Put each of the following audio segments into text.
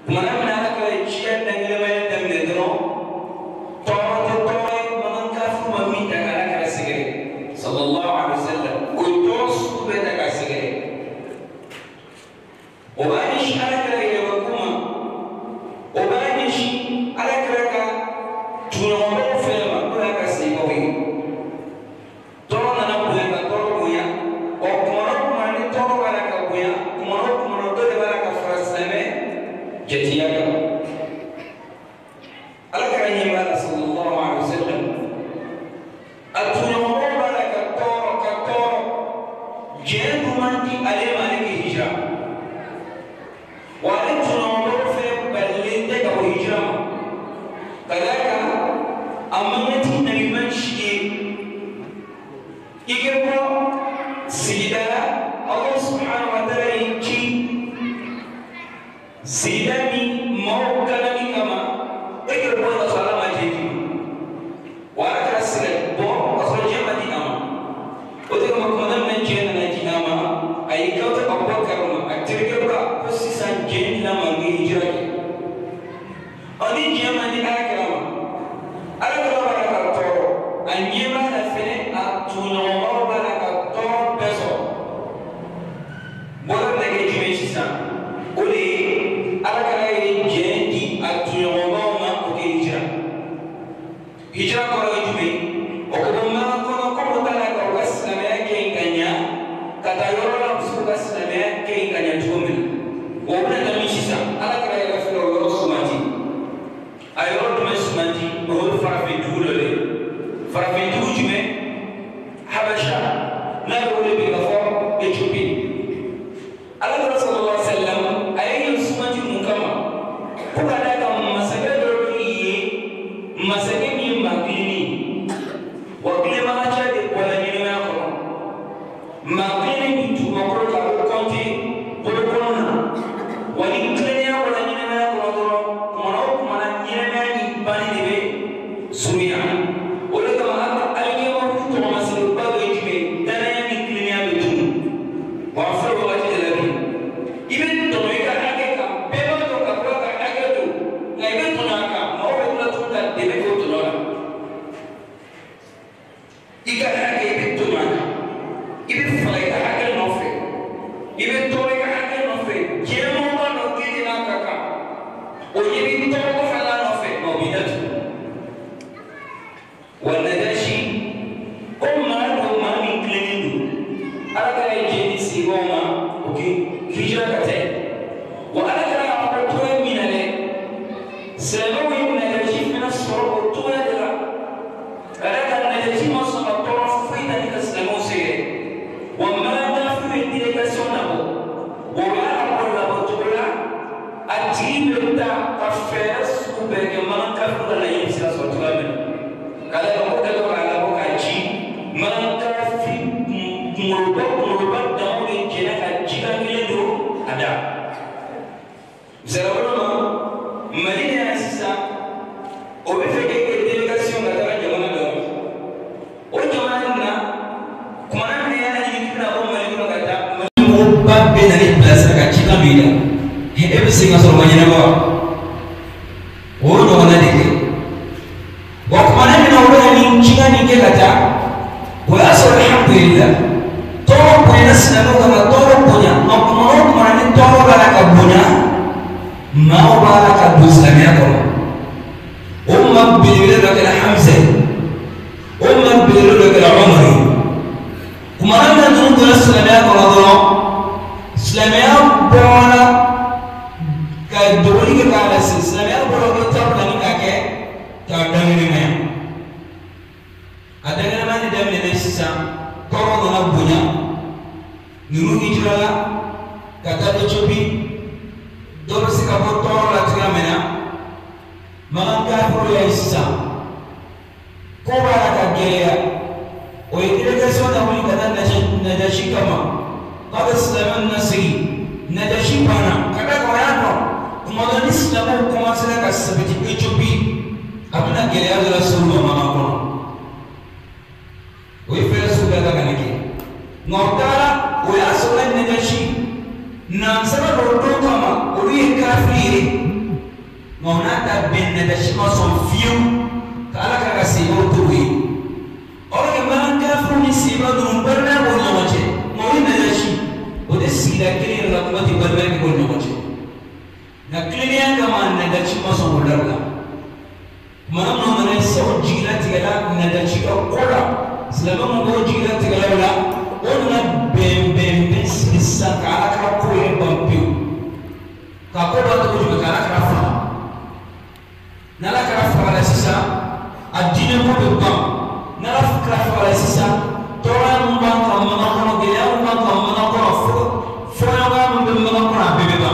kuma na mana aka ciyar da gilma da mai dano tawar man kafu mammi da kana ka sigare sallallahu alaihi wasallam ko to su be da ka sigare o ba ni shi ala kare ya kuma o ba ni shi ala kare ka tuno mo fe ma ko ka sai ko yi to na ko ka to ko ya o kuma ni to wala ka ko ya kuma do de wala ka farasame jetiyaga alakara nyimala sallallahu alaihi wasallam atunyombo baraka toro jendu manti alema aliki hijra wale tunyombo fe balinde ka hijra kadaka amanyati naliman shiye igebo sidala Allah subhanahu wa ta'ala yiki sidami mawkala ni kama eke bona salama jeji wala ka sire bo aso jema di ama o te kama kuma nan jena na di ama ay ka ta abubakar ma atirke ba ko sisan jeni na mangi hijra ki ani jema di akrama ala ka to anjema na fene atuno wala ka to peso bona na ke jime sisan ole alakara ye jendi atunyomba ma ko hijra hijra ko la jume o ko ma ko ko tala ko wasna me ke inganya kata yoro la su wasna me ke inganya tume o bna na mishisa alakara ye fero yoro sumati ayoro dum sumati o farafe dulole farafe du jume habasha na ko le be gafo Ethiopia alakara sallallahu alaihi wasallam ayi sumati mukama kukada ka masake doriye masake ni magini wakile macha de wala ni na ko magini ni tu ko ka konti ko kona wali klenya wala ni na ko do kuma na ni na ni bani de sumia wala kama ayi ma ko to masake ba go jibe dana ni klenya be tu wa fa wala ti de la ibe to ka ake ka be ba to ka ka ake to na ibe to na ka ma o be to ta de be ko to na ika ake ibe to na ka ibe fa ika ake no fe ibe to ika ake no fe je mo ba no ke na ka ka o ibe to ko fa la no fe mo bi da tu wala da shi ko ma no ma ni klenu ala ka je ni si goma okay hijra ka te وأنا كان أقول من عليه سنوي من الجيف من الصعوب والتوادر أنا كان الجيف مصر الطرف في ذلك السلموسي وما دافع ذلك سنه وما أقول له تقول أجيب بدا كفاس وبكمان كفر لا يمسك سوتوامن كذا يقول له على بوك أجيب من كفي مربط داون الجنة أجيب كيلو ada Zerabulama Madina sisa o be fe ke delegation ga dara jamana do o jamana na kuma na ne yana yi kina o mali ko ga ta mo ba be na ni place ga chika bila he e be singa so manyana ba o no na de wa kuma na ne o ni chika ni ke ga ta wa aso alhamdulillah to ko ina sina no ga to ko nya kuma ni to ga ka bunya ما بارك الإسلامية أمك بيقول لك الحمزة أمك بيقول لك العمري كما أن نقول الإسلامية رضا الإسلامية بولا كدولي كالا الإسلامية بولا كتاب لني كاكي كدامي ما أدعنا ما ندامي نسيسا كورو نبونا نروح إجراء كتاب تشوبي doro sika bo toro la tiga mena manga pro ya isa ko bara ka geya o delegation da woni kada na da shi kama kada islaman nasri na da shi bana kada ko ya no kuma da islamu kuma sai ka sabiti ko chupi abuna geya da rasulullah mama ko o ifela su da kana ke ngotala o ya so na da shi na sababu ndo kama uri kafiri maunata ben nadashima son fiu kala kala sibo tuwi ora man kafu ni sibo dum barna ko nyoche moy nadashi ode sila kini rakmati barna ko nyoche na klinia kama nadashima son ularla manam no mane so jila tigala nadashi ko ora selama mo jila tigala wala ona ben sisa kala kala ko e bampiu ka ko ba to kala kala fa nala kala fa la sisa adine mo be bam nala kala fa la sisa tora mo ba ka mo na ko gele mo ba ka mo na ko fo ya ga mo be mo na ko na be ba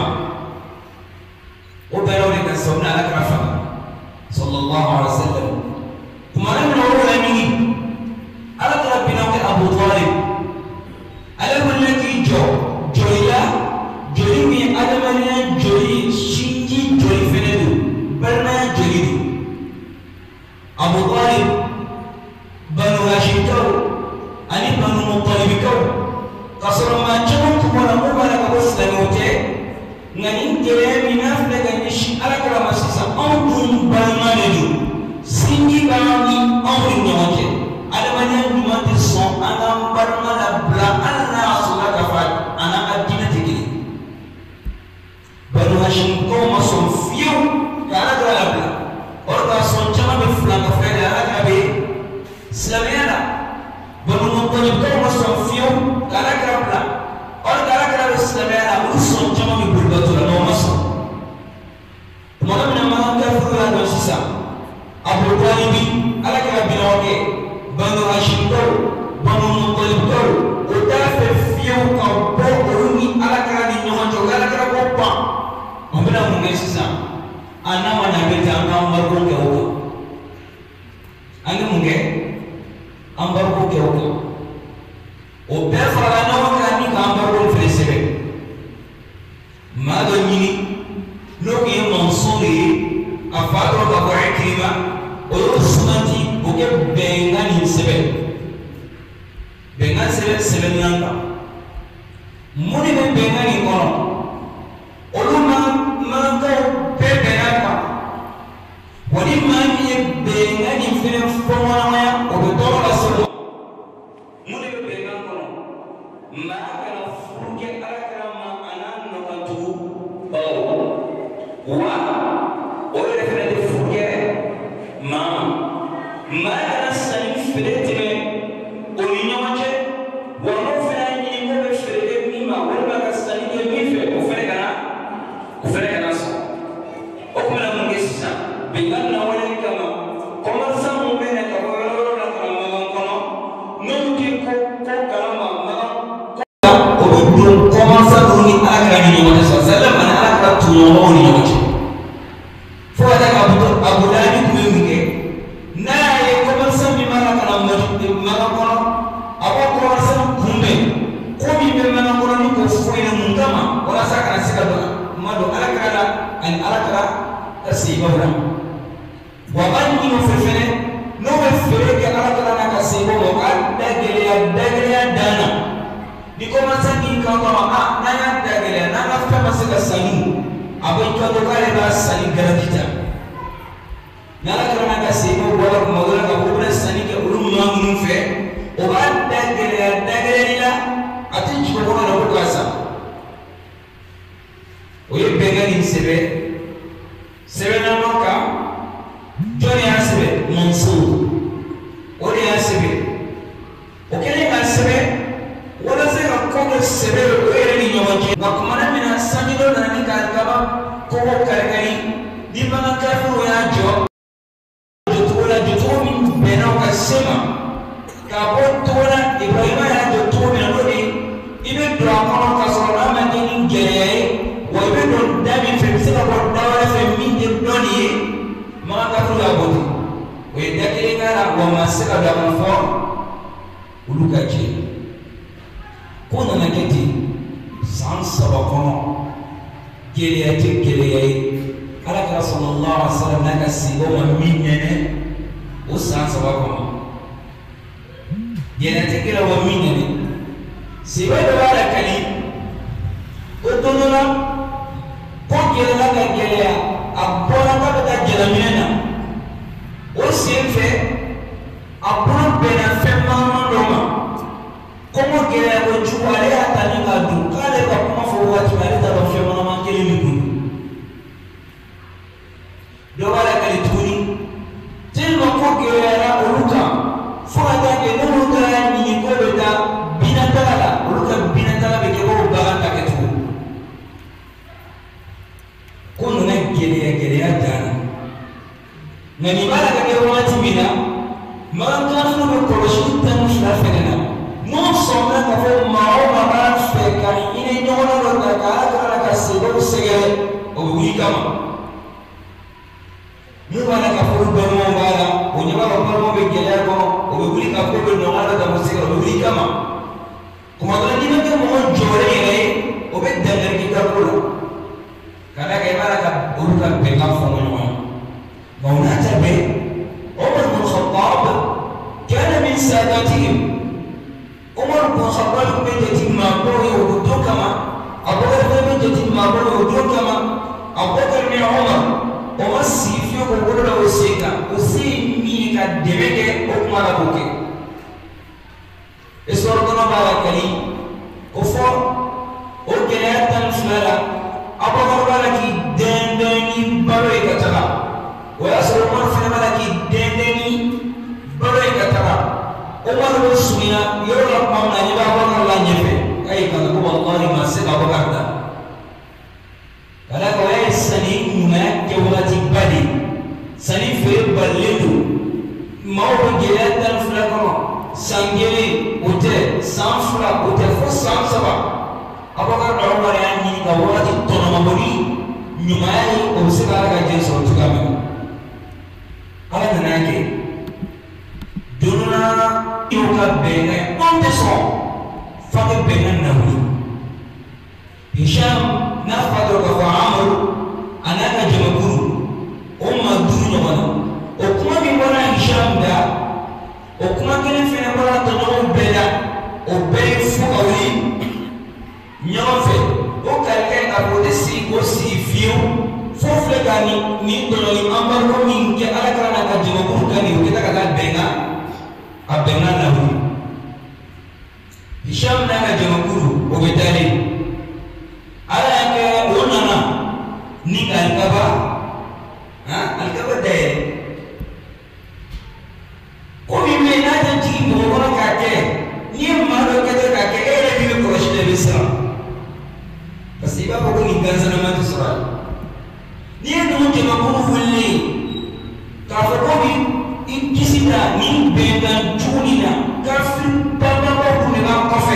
o be ro ni ka so na la kala fa sallallahu alaihi wasallam kuma na mo ro ni ala kala bina ke Abu Talib ala mulki joya jori mi adamanya jori shinji jori fenedu barna jori Abu Talib banu Hashim kau ani banu Muttalib kau kasoro macam kumara kumara kau selamote ngani kere minaf dengan ishi ala kala masisa audun barna dedu shinji bani audun nyoke adamanya dumati son anam barna la bla Allah sudah kafat anak adina tigri banu Hashim kau masuk fiu kala kala bla orang son cuma berfulang kafir ala kabe Islamiana banu Muttalib kau masuk fiu kala kala bla orang kala kala Islamiana urusan cuma berbatu la masuk mana mana kafir la sisa Abu Talib ala kala binaoke banu Hashim kau banu Muttalib kau udah fiu kau beruni ala kala di nyawa juga ala kala kopa Mungkin mungkin sisa, anak mana kita ambar pun kau, ane mungkin ambar pun kau, oper farana orang ni ambar pun fresebe, mado ni, loki mansuri, afadro kabuai klima, orang semanti bukan bengan sebe nangka, muni bengan ni kono, orang mangkau pepeapa wali mami bengani fene fomana obeto la solo mune bengan kono ma kana fuke akrama anan no kantu wa ore fene de fuke ma kana sani fene teme oninyo mache wa no fene ni ko be fene ni ma wala ka sani ke mi fe o fene kana ufere naso okumela mungesa bingana wale kama komansa mumene ka wala na kama kono nuki ko kalama ma ko dum komansa duni aka ni wala sallallahu alaihi aka tuyo ni yote fo ada Abu Dhabi kuminge na ye komansa mi mara kana ma kono abo komansa kumbe ko mi be mana kono ni ko fo ina mungama wala saka sika do mado alakala an alakala tasibora wa banni no fefene no be fere ke alakala na kasibo mo dagele dana ni ko masaki ka ko na ya dagele na ka fa masaka sanu abai ka do kale ba sani garadita na alakala na kasibo wala ko modala ka ko sani ke ulum ma fe o ba dagele ni la atin ko ko na ko kasa oye bengani sebe na noka joni asebe Mansur ori asebe okele asebe wala se ka ko sebe o ere ni nyoje na kumana mina sanilo na ni ka kaba ko karkari di mana ka fu ya jo jotola min bena ka sema ka botola Ibrahima ya jotola na lodi ibe dra kono ka so na ma ni gere wabendo dami femsema kwa dawala feminde doni mga kafuru abodi we dakire ngara wa masika da konfo uluka je kona na keti sansa bakono gele ala ka sallallahu alaihi wasallam naka sibo ma minnene o sansa bakono gele tekira wa minnene sibo da wala kali o donona ko gele la gele a bona jalamina o senfɛ a bolo bɛnna fɛn mankan dɔ ma kɔngɔ gɛlɛya kojugu ale y'a ta ni k'a dun k'ale ka kuma fɔ waati min ale t'a dɔn fɛn mankan kelen min kun dɔ b'a la kali tuguni tellement ko gɛlɛyara olu kan fo ka taa kɛ n'olu taara ɲini ko bɛ taa binataga la olu ka binataga bɛ kɛ ko bagan ta kɛcogo ko nana gɛlɛya dara nka nin b'a la ka kɛ waati min na makankanfo bɛ kɔlɔsili tan ni fila fɛnɛ na n'o sɔnna ka fɔ maa o maa b'a fɛ ka hinɛ ɲɔgɔnna dɔ ta ka ala kana ka sebaw sɛgɛrɛ o bɛ wuli kama n'u b'a la ka fɔ olu balimaw b'a la o ɲɛ b'a fɔ balimaw bɛ gɛlɛya kɔnɔ o bɛ wuli ka fɔ bɛ nɔgɔya dɔ ta k'o sɛgɛrɛ o bɛ wuli kama kuma dɔ la n'i ma kɛ mɔgɔ jɔlen yɛrɛ ye o bɛ dankari k'i ka ko la ka d'a kan i b'a la ka olu ka bɛnkan fɔ ɲɔgɔn ye nka o n'a ta bɛɛ عمر بن الخطاب كان من ساداتهم عمر بن الخطاب من يتم مابوي ودوكما أبو بكر من يتم مابوي ودوكما أبو بكر من عمر ومسي في قبول وسيكا وسيمي كدمك أكمل أبوك إسوارتنا باركلي كفر وكلاة تنفلا أبو بكر باركي دندني بروي كتلا ويأسر عمر في الملكي دندني بروي كتلا عمر بسمنا يرغب ممنا يبا بكر لا نفع أي كذب والله ما سبب بكر دا كلاك ويا السنين هناك جولة بدي سنين في بلدو ما هو جلاد تنفلا كما سنجلي وتر سانفلا وتر فسان سبا أبو بكر عمر يعني كولة التنمبري نمائي وبسكارة كجنس وتكامل ala nana kɛ donna y'o ka bɛnkan anw tɛ sɔn f'a ka bɛnkan na wuli Hisham n'a fa dɔrɔn k'a fɔ Amadu a n'a ka jamakulu o maa duuru ɲɔgɔn na o kuma min bɔra Hisham da o kuma kelen fɛnɛ bɔra tɔɲɔgɔnw bɛɛ da o bɛɛ ye fo ka wuli ɲɔgɔn fɛ o karikan k'a fɔ o tɛ sigi k'o sigi fiyewu fo filɛ ka nin tɔɲɔli embargo min kɛ ala kana n'a ka jamakulu kan nin o kɛ ta ka taa bɛnkan a bɛnkan na wuli Hisham n'a ka jamakulu o bɛ taalen ala y'a kɛ o nana ni ka alikaba alikaba dayɛlɛ ko min bɛ yen n'a tɛ jigin mɔgɔ kɔnɔ k'a kɛ n'i ye maa dɔ kɛ ten k'a kɛ e yɛrɛ min bɛ kɔlɔsi la i bɛ siran parce que i b'a fɔ ko nin gansanama tɛ sɔrɔ a la n'i ye ninnu jamakulu wulilen k'a fɔ ko i kisi ta nin bɛnkan jugu nin na kafiri babagaw kun de b'a kɔfɛ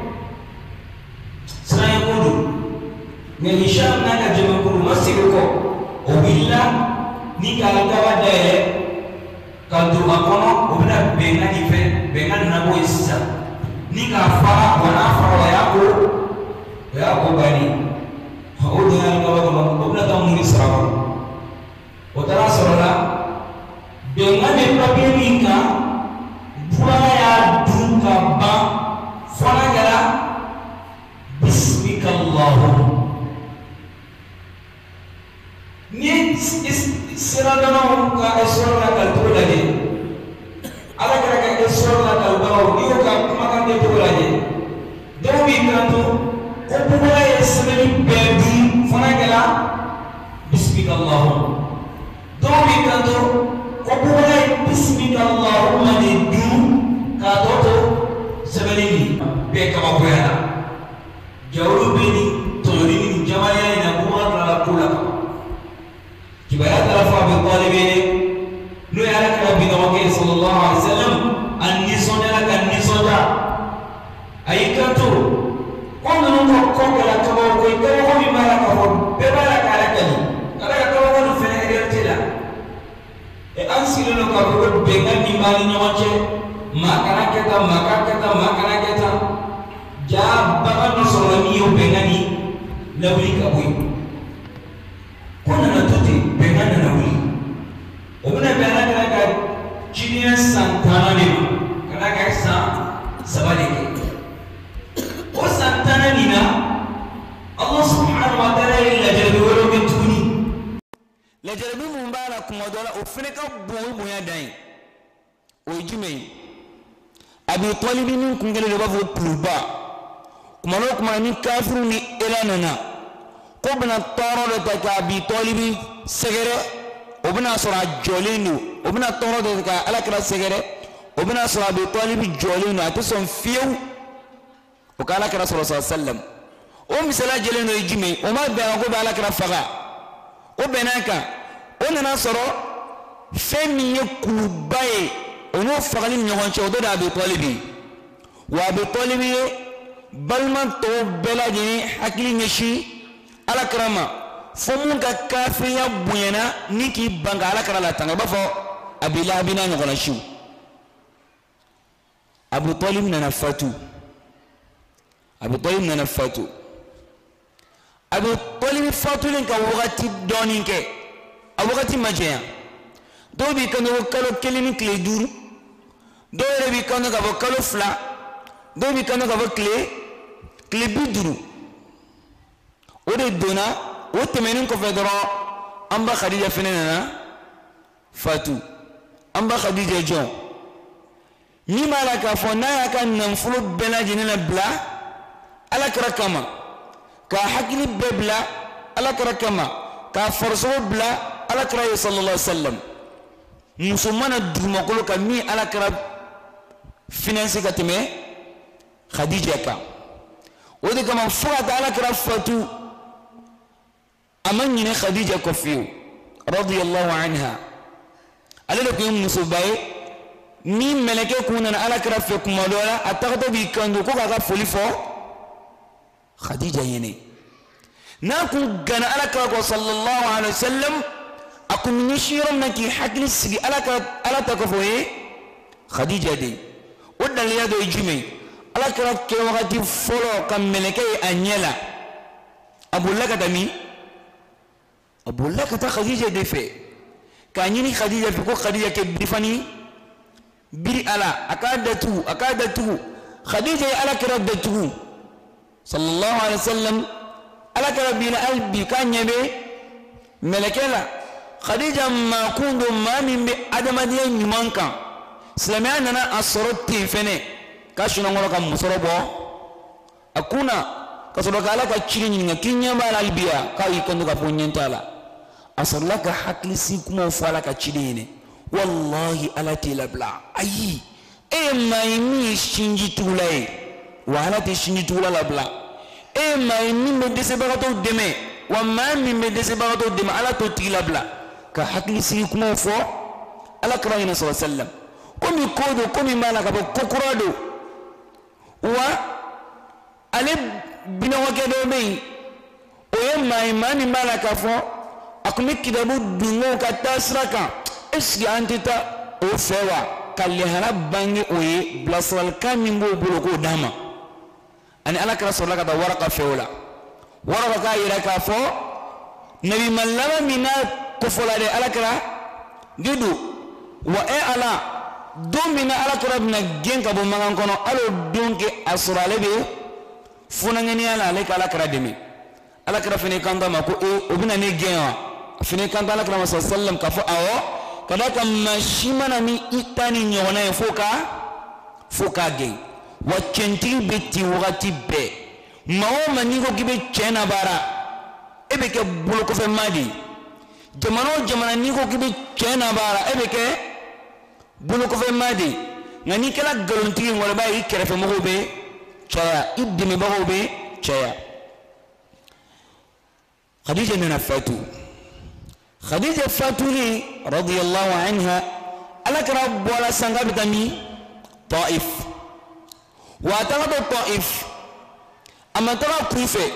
siran ko don nka Hisham n'a ka jamakulu ma segin kɔ o wulila ni ka alikaba dayɛlɛ ka don a kɔnɔ o bɛna bɛnkan nin fɛ bɛnkan nabɔ ye sisan ni k'a fara wa n'a fara o y'a ko bannen o donna alikaba kɔnɔ o bɛna taa mun de sara kɔnɔ o taara sɔrɔ la bɛnkan bɛ papiye min kan bubaga y'a dun ka ban fɔlɔ kɛra bismika Allahumma ni siradɔnnaw ka esɔrɔ la kalicogo lajɛ ala kɛra ka esɔrɔ la kalibagaw n'i y'o ka kumakan kɛcogo lajɛ dɔw b'i kanto ko bubaga ye sɛbɛnni bɛɛ dun fana kɛra bismika Allahumma dɔw b'i kanto ko bubaga ye bismika Allahumma de dun k'a tɔ to sɛbɛnni nin bɛɛ kabakoyara jawolo bɛ nin tɔɲɔli nin jamaya in na bubaga tilala ko la kibaruya taara fɔ Abi Talib n'o ye Alakira binɔgɔkɛ sallallahu alaihi wasallam a nisɔndiyara ka nisɔndiya a y'i kanto ko ninnu ka kɔ kɛra kabako ye kabako min b'a la k'a fɔ bɛɛ b'a la k'a lakali ka d'a kan kabako nin fɛnɛ réalité la an sigilen don k'a fɔ ko bɛnkan min b'a ni ɲɔgɔn cɛ maa kana kɛ tan maa ka kɛ tan maa kana kɛ tan jaa bagan dɔ sɔrɔla min y'o bɛnkan nin lawuli ka bɔ yen ko nana to ten bɛnkan nana wuli o bɛna bɛn Alakira ka cidenya san 10 de ma ka d'a kan san 3 de kɛ o san 10 nin na Allah subhanahu wa ta'ala ye lajarabi wɛrɛw kɛ tuguni la jarabi mun bala kuma dola o fene ka bo ya dai o jume Abi Talib min kungele ba fo pluba kuma no kuma ni kafiru ni elanana ko bana toro de ta ka Abi Talib segere o bana sura jolinu o bana toro de ka alakra segere o bana sura Abi Talib jolinu atuson fiu o ka alakra sallallahu alaihi wasallam o misala jeleno jume o ma be ko ba alakra faga o benaka o nana soro femi ye kulubaye ono fagali ɲɔgɔn cɛ o dɔ de Abi Talib wa Abi Talib ye balima tɔw bɛɛ lajɛlen hakili ɲɛsin alakira ma fo mun ka kafiriya bonyana ni k'i ban ka alakira latanga i b'a fɔ Abi Lahabi n'a ɲɔgɔnna siw Abi Talib nana fatu Abi Talib nana fatu Abi Talib fatulen ka wagati dɔɔnin kɛ a wagati ma janya dɔw b'i kanto ko kalo 1 ni tile 5 dɔw yɛrɛ b'i kanto ka fɔ kalo 2 dɔw b'i kanto ka fɔ tile 50 o de donna o tɛmɛnen kɔfɛ dɔrɔn an ba Khadija fɛnɛ nana fatu an ba Khadija jɔn min b'a la k'a fɔ n'a y'a ka nafolo bɛɛ lajɛlen labila alakira kama k'a hakili bɛɛ bila alakira kama k'a farisogo bila alakira ye sallallahu alaihi wasallam muso mana dugumakolo kan min alakira finance ka tɛmɛ Khadija kan o de kama fo ka taa alakira fatu a ma ɲinɛ Khadija kɔ fiyewu radiyallahu anha ale de tun ye musoba ye ni mɛlɛkɛ kun nana alakira fɛ kuma dɔ la a tagatɔ b'i kanto ko k'a ka foli fɔ Khadija ɲɛnɛ n'a kun gana alakira kɔ sallallahu alaihi wasallam a kun bɛ ɲɛsin yɔrɔ min na k'i hakili sigi ala ta kɔfɛ o ye Khadija de o daliya dɔ ye jumɛn alakira kɛ wagati fɔlɔ ka mɛlɛkɛ ye a ɲɛ la a bolila ka taa min a bolila ka taa Khadija de fɛ k'a ɲini Khadija fɛ ko Khadija kɛ birifani biri ala a k'a datugu Khadija ye alakira datugu sallallahu alaihi wasallam alakira bi la hali bi k'a ɲɛ bɛ mɛlɛkɛ la Khadija ma kun don maa min bɛ adamadenya ɲuman kan silamɛya nana a sɔrɔ ten fɛnɛ k'a sunɔgɔ ka musɔrɔ bɔ a kunna ka sɔrɔ ka ala ka ciri ɲininka k'i ɲɛ b'a la hali bi ya k'a y'i kanto k'a fɔ ɲɛ t'a la a sɔrɔla ka hakilisi kumaw fɔ ala ka ciden ɲinɛ wallahi ala t'i labila ayi e ye maa ye min ye sinjitugula ye wa ala tɛ sinjitugula labila e ye maa ye min bɛ dɛsɛbagatɔw dɛmɛ wa maa min bɛ dɛsɛbagatɔw dɛmɛ ala t'o tigi labila ka hakilisigi kumaw fɔ ala kira ɲinɛ sallallahu alaihi wasallam komi ko don komi b'a la ka fɔ ko kura don wa ale binɔgɔkɛ dɔ bɛ yen o ye maa ye maa min b'a la k'a fɔ a tun bɛ kitabu dungaw ka taa sira kan est-ce que an tɛ taa o fɛ wa ka lahara bange o ye bilasiralikan min b'o bolo k'o d'a ma ani ala kira sɔrɔla ka taa Waraka fɛ o la Waraka k'a yira k'a fɔ nabi ma laban min n'a kofɔla dɛ ala kira gido wa ala don min na ala kira bɛna gɛn ka bɔ mankan kɔnɔ hali o don kɛ a sɔrɔ ale bɛ funanŋɛniya la ale ka ala kira dɛmɛ ala kira fana kanto a ma ko o bɛna ne gɛn wa a fana kanto ala kira ma sallallahu alaihi wasallam k'a fɔ awɔ ka d'a kan maa si mana ni i ta ni ɲɔgɔnna ye fo k'a gɛn wa cɛntigi bɛ ten wagati bɛɛ maa o maa n'i ko k'i bɛ cɛ na baara e bɛ kɛ bolokɔfɛmaa de ye jamana o jamana n'i ko k'i bɛ cɛ na baara e bɛ kɛ bolokɔfɛmaa de ye nka n'i kɛra nkalonitigi ye wala i kɛrɛfɛmɔgɔw bɛ caya i dɛmɛbagaw bɛ caya Khadija nana fatu Khadija fatuli radiyallahu anha ala kira bɔra san k'a bɛ taa min Taif wa a taga to Taif a ma taga kun fɛ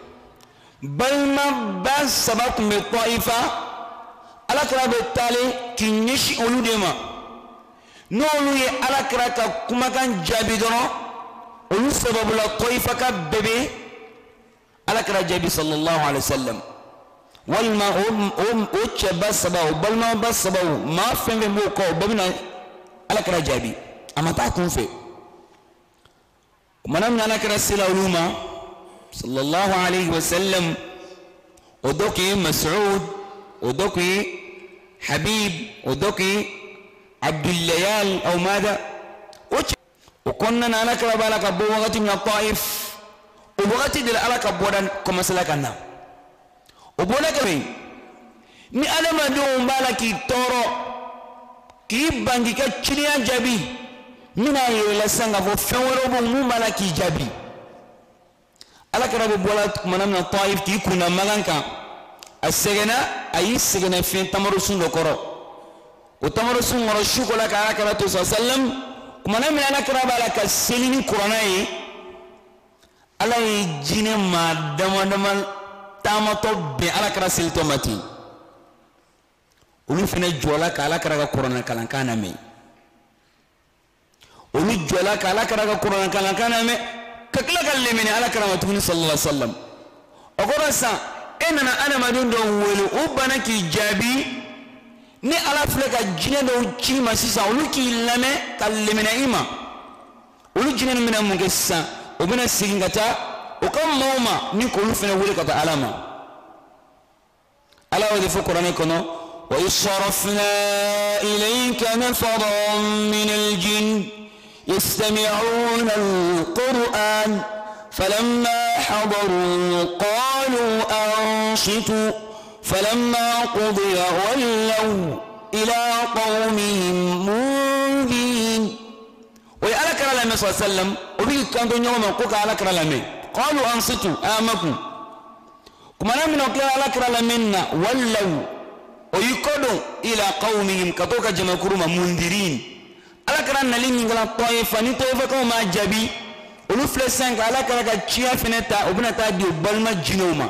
balimaba 3 tun bɛ Taifa ala kira bɛ taalen k'i ɲɛsin olu de ma n'olu ye ala kira ka kumakan jaabi dɔrɔn olu sababula Taifa ka bɛɛ bɛ ala kira jaabi sallallahu alaihi wasallam walima o cɛba 3 o balimaba 3 maa fɛn fɛn b'o kɔ o bɛɛ bɛna ala kira jaabi a ma taa kun fɛ kumana min ala kira sela olu ma sallallahu alaihi wasallam o dɔ tun ye Mas'ud ودوكي حبيب ودوكي عبد الليال أو ماذا وكنا نالك ربالك أبو وقت من الطائف ووقت دل ألك أبودا كما سلكنا وبولك مين ni adamadenw b'a la k'i tɔɔrɔ k'i ban k'i ka ciliya jaabi mina yɛlɛla sisan k'a fɔ fɛn wɛrɛw bɛ mun b'a la k'i jaabi alakira bɛ bɔla tumana min na Taif k'i kunda Makan kan a sɛgɛnna a y'i sɛgɛnna fɛn tamarosun dɔ kɔrɔ o tamarosun kɔrɔ su kola ka alakira to sallam tumana min alakira b'a la ka seli ni kuranɛ ye ala ye jinɛ maa dama dama taamatɔ bɛn alakira selitɔ ma ten olu fana jɔla ka alakira ka kuranɛ kalankan lamɛn olu jɔla ka alakira ka kuranɛ kalankan lamɛn ka tila ka lemini alakira ma tuguni sallallahu alaihi wasallam o kɔrɔ sisan e nana adamaden dɔw wele o bana k'i jaabi ni ala filɛ ka jinɛ dɔw ci ma sisan olu k'i lamɛn ka lemina i ma olu jinɛ ninnu bɛna mun kɛ sisan o bɛna segin ka taa o ka maaw ma ni k'olu fana wele ka taa ala ma ala y'o de fɔ kuranɛ kɔnɔ وإذ صرفنا إليك نفرا من الجن يستمعون القرآن فلما حضروا قالوا أنصتوا فلما قضي ولوا إلى قومهم منذرين ويألك النبي صلى الله عليه وسلم وبيك كانوا يوم يقولك ألك النبي قالوا أنصتوا آمكم كما نمنا قال ألك النبي ولوا ويقولون إلى قومهم كتوك جمكرما منذرين على كران نلين على الطائفة نطائفة كما جابي ولفلسان على كرا كشيا فنتا وبنتا ديو بالما جنوما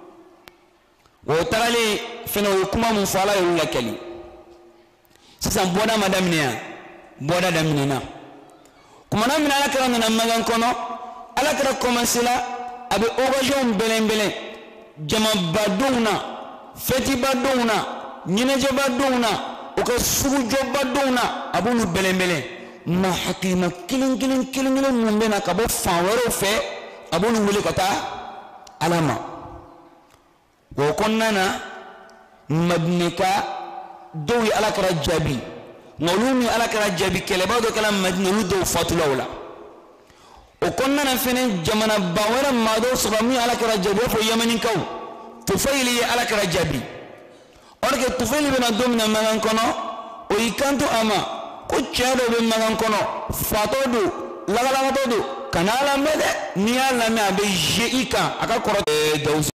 وترى لي فنو يكما مفعلا يقول لك لي سيسان بودا مدامنيا بودا دامنينا كما نمنا على كران نمغان كونو على كرا كومنسلا أبي أوغاجون بلين بلين جما بدونا فتي بدونا ñinejaba downa o ka sugujoba downa abulu belembele ma hakima kilin mun bena ka bo fan wɛrɛw fɛ abulu wele ka taa alama o kɔnɔna Madina ka dɔw ye alakira jaabi nka olu ni alakira jaabi kɛlɛba dɔ kɛla Madina olu dɔw fatula o la o kɔnɔna fɛnɛ jamana ba wɛrɛ maa dɔw sɔrɔ min alakira jaabi i b'a fɔ Yamanikaw Tufayili ye alakira jaabi or que Tufayli bena domina Makan kɔnɔ o y'i kanto a ma ko cɛ dɔ bɛ Makan kɔnɔ fatɔ don lagalagatɔ don kana lamɛn dɛ n'i y'a lamɛn a bɛ je i kan a ka kɔrɔ